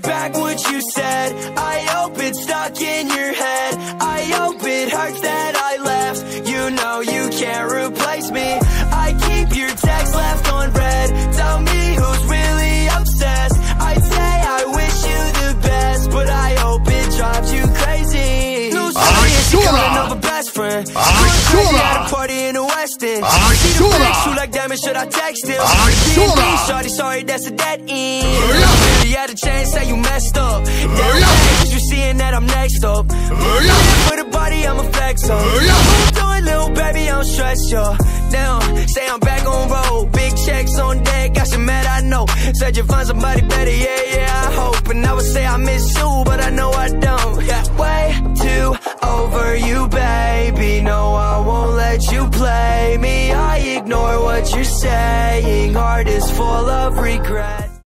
back what you said. I hope it's stuck in your head. I hope it hurts that I left. You know you can't replace me. I keep your text left on read. Tell me who's really obsessed. I'd say I wish you the best, but I hope it drives you crazy. No story is she calling of a best friend. Crazy at a party in the West End. See the face, shoot like diamonds, should I text him? Shorty, sorry, that's a dead end. You had a chance, say you messed up. Cause you seeing that I'm next up. For the body, I'm a flex up. Doing little baby, I'm stressed, yo. Damn, say I'm back on road. Big checks on deck, got you mad, I know. Said you find somebody better, yeah, I hope. And I would say I miss you, but I know I don't. Way too over you, baby. No, I won't let you play me. I ignore what you're saying. Heart is full of regret.